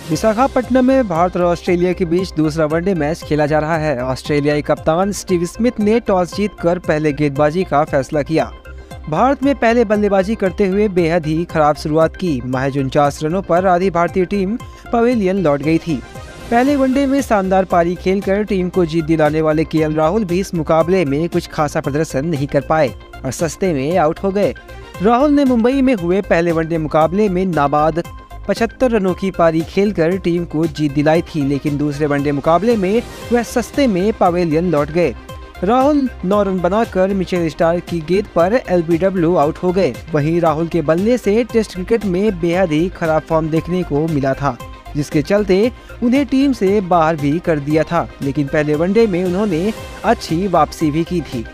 विशाखापट्टनम में भारत और ऑस्ट्रेलिया के बीच दूसरा वनडे मैच खेला जा रहा है। ऑस्ट्रेलियाई कप्तान स्टीव स्मिथ ने टॉस जीतकर पहले गेंदबाजी का फैसला किया। भारत में पहले बल्लेबाजी करते हुए बेहद ही खराब शुरुआत की। महज 49 रनों पर आधी भारतीय टीम पवेलियन लौट गई थी। पहले वनडे में शानदार पारी खेलकर टीम को जीत दिलाने वाले केएल राहुल भी इस मुकाबले में कुछ खासा प्रदर्शन नहीं कर पाए और सस्ते में आउट हो गए। राहुल ने मुंबई में हुए पहले वनडे मुकाबले में नाबाद 75 रनों की पारी खेलकर टीम को जीत दिलाई थी, लेकिन दूसरे वनडे मुकाबले में वह सस्ते में पवेलियन लौट गए। राहुल 9 रन बनाकर मिचेल स्टार्क की गेंद पर एलबीडब्ल्यू आउट हो गए। वहीं राहुल के बल्ले से टेस्ट क्रिकेट में बेहद ही खराब फॉर्म देखने को मिला था, जिसके चलते उन्हें टीम से बाहर भी कर दिया था, लेकिन पहले वनडे में उन्होंने अच्छी वापसी भी की थी।